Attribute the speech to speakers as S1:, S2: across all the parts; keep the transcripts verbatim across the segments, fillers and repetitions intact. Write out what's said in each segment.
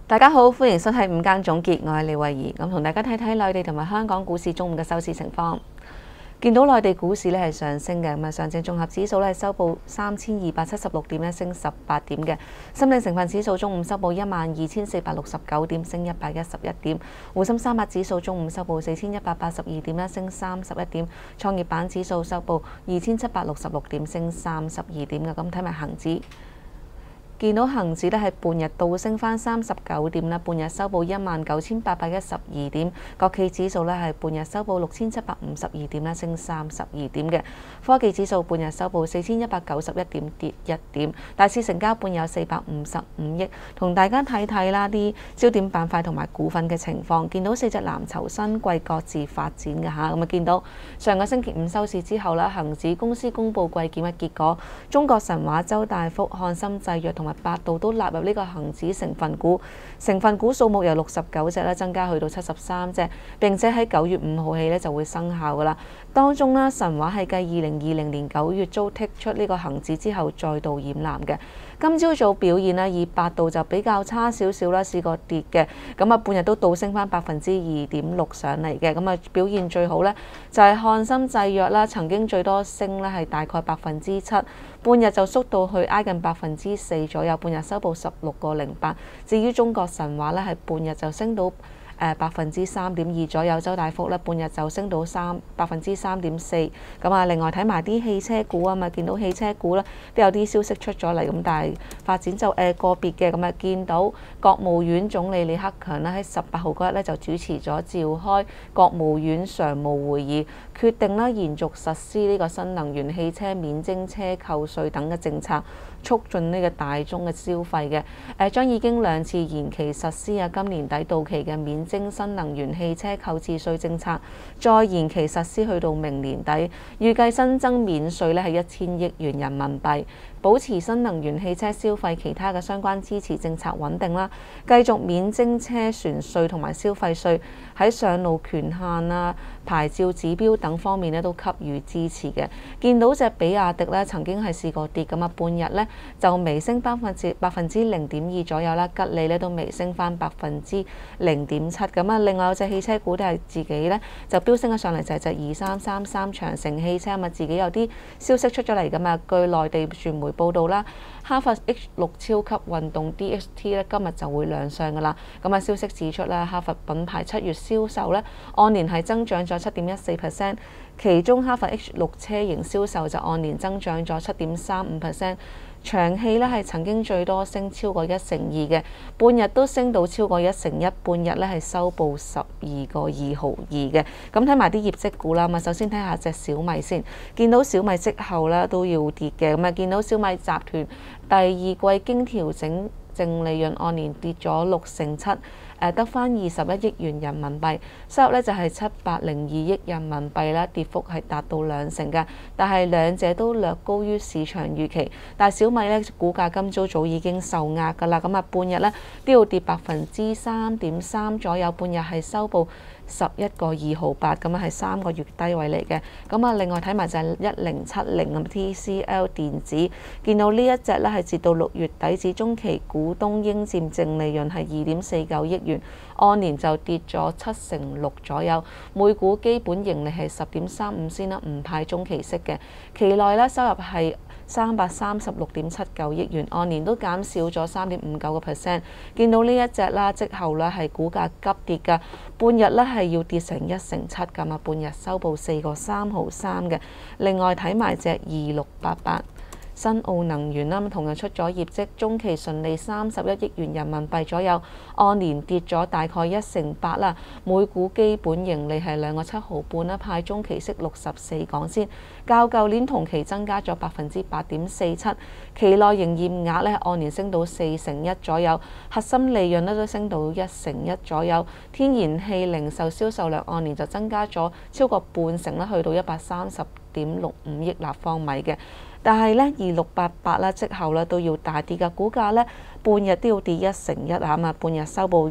S1: 大家好，歡迎收睇午間總結，我係李慧儀，咁同大家睇睇內地同埋香港股市中午嘅收市情況。見到內地股市咧係上升嘅，咁啊上證綜合指數咧收報三千二百七十六點咧，升十八點嘅。深證成分指數中午收報一萬二千四百六十九點，升一百一十一點。滬深三百指數中午收報四千一百八十二點咧，升三十一點。創業板指數收報二千七百六十六點，升三十二點嘅。咁睇埋恒指。見到恒指咧係半日倒升翻三十九點啦，半日收報一萬九千八百一十二點。國企指數咧係半日收報六千七百五十二點啦，升三十二點嘅。科技指數半日收報四千一百九十一點，跌一點。大市成交半日有四百五十五億。同大家睇睇啦啲焦點板塊同埋股份嘅情況。見到四隻藍籌新貴各自發展嘅嚇，咁啊見到上個星期五收市之後啦，恒指公司公佈季檢嘅結果，中國神華、周大福、漢森製藥同百度都納入呢個恒指成分股，成分股數目由六十九隻咧增加去到七十三隻，並且喺九月五號起咧就會生效噶啦。當中啦，神華係繼二零二零年九月遭剔出呢個恒指之後再度染藍嘅。今朝早表現咧，以百度就比較差少少啦，試過跌嘅，咁啊半日都倒升翻百分之二點六上嚟嘅，咁啊表現最好咧就係漢森製藥啦，曾經最多升咧係大概百分之七，半日就縮到去挨近百分之四左右，半日收報十六個零八。至於中國神華咧，係半日就升到誒百分之三點二左右，周大福咧半日就升到三百分之三點四。咁啊，另外睇埋啲汽車股啊嘛，見到汽車股咧都有啲消息出咗嚟，咁但係發展就誒、呃、個別嘅。咁啊，見到國務院總理李克強咧喺十八號嗰日咧就主持咗召開國務院常務會議，決定啦延續實施呢個新能源汽車免徵車購稅等嘅政策，促進呢個大宗嘅消費嘅。誒將已經兩次延期實施啊，今年底到期嘅免徵新能源汽車購置稅政策，再延期實施去到明年底，預計新增免稅咧係一千億元人民幣，保持新能源汽車消費其他嘅相關支持政策穩定啦，繼續免徵車船稅同埋消費稅，喺上路權限啊、牌照指標等方面咧都給予支持嘅。見到隻比亞迪咧曾經係試過跌咁啊，半日咧就微升百分之百分之零點二左右啦，吉利咧都微升翻百分之零點七咁啊。另外有隻汽車股都係自己咧就飆升咗上嚟，就係隻二三三三長城汽車啊嘛，自己有啲消息出咗嚟噶嘛。據內地傳媒報道啦，哈弗 H 六超級運動 D X T 咧今日就會亮相噶啦。咁啊，消息指出啦，哈弗品牌七月銷售咧按年係增長咗七點一四 percent， 其中哈弗 H 六車型銷售就按年增長咗七點三五 percent。長汽咧係曾經最多升超過一成二嘅，半日都升到超過一成一，半日咧係收報十二個二毫二嘅。咁睇埋啲業績股啦，咁啊首先睇下隻小米先，見到小米息後咧都要跌嘅，咁啊見到小米集團第二季經調整淨利潤按年跌咗六成七。誒得返二十一億元人民幣，收入咧就係七百零二億人民幣啦，跌幅係達到兩成嘅，但係兩者都略高於市場預期。但係小米咧股價今朝早已經受壓㗎啦，咁啊半日咧都要跌百分之三點三左右，半日係收報十一個二毫八，咁啊係三個月低位嚟嘅。咁啊另外睇埋就係一零七零咁 T C L 電子，見到呢一隻咧係截到六月底止中期股東應佔淨利潤係二點四九億元，按年就跌咗七成六左右，每股基本盈利係十點三五仙啦，唔派中期息嘅。期內咧收入係三百三十六點七九億元，按年都減少咗三點五九個 percent。見到呢一隻啦，即後咧係股價急跌㗎，半日咧係要跌成一成七㗎嘛，半日收報四個三毫三嘅。另外睇埋隻二六八八。新奧能源啦，同樣出咗業績，中期純利三十一億元人民幣左右，按年跌咗大概一成八啦。每股基本盈利係兩個七毫半啦，派中期息六十四港仙，較舊年同期增加咗百分之八點四七。期內營業額咧按年升到四成一左右，核心利潤咧都升到一成一左右。天然氣零售銷售量按年就增加咗超過半成啦，去到一百三十點六五億立方米嘅。但係咧，二六八八啦，之後咧都要大跌嘅，股價咧半日都要跌一成一啊嘛，半日收報一百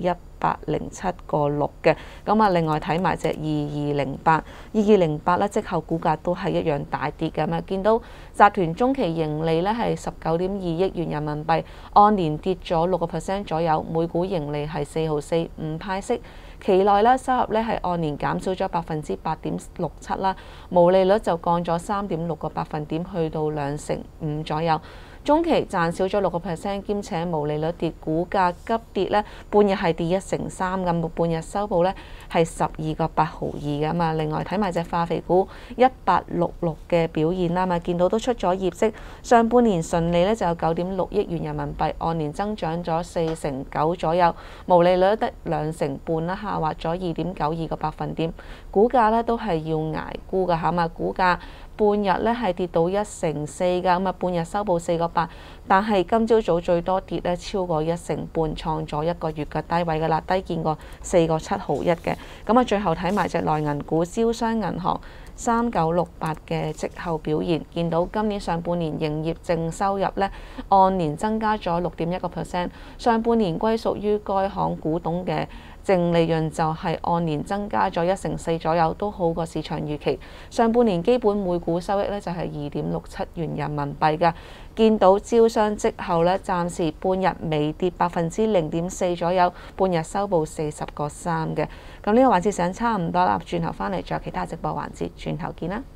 S1: 百零七個六嘅。咁啊，另外睇埋隻二二零八，二二零八咧，即後股價都係一樣大跌嘅嘛。見到集團中期盈利咧係十九點二億元人民幣，按年跌咗六個 percent 左右，每股盈利係四毫四，唔派息。期內咧收入咧係按年減少咗百分之八點六七啦，毛利率就降咗三點六個百分點，去到兩成五左右。中期賺少咗六個 percent，兼且毛利率跌，股價急跌咧，半日係跌一成三咁，半日收報咧係十二個八毫二嘅嘛。另外睇埋隻化肥股一八六六嘅表現啦嘛，見到都出咗業績，上半年純利咧就有九點六億元人民幣，按年增長咗四成九左右，毛利率得兩成半啦，下滑咗二點九二個百分點，股價咧都係要捱沽嘅嚇嘛，股價半日咧係跌到一成四㗎，咁啊半日收報四個八，但係今朝早最多跌咧超過一成半，創咗一個月嘅低位㗎啦，低見過四個七毫一嘅。咁啊最後睇埋隻內銀股招商銀行三九六八嘅績後表現，見到今年上半年營業淨收入咧按年增加咗六點一個 percent， 上半年歸屬於該行股東嘅淨利潤就係按年增加咗一成四左右，都好過市場預期。上半年基本每股收益咧就係二點六七元人民幣㗎。見到招商績後咧，暫時半日微跌百分之零點四左右，半日收報四十個三嘅。咁呢個環節上差唔多啦，轉頭返嚟仲有其他直播環節，轉頭見啦。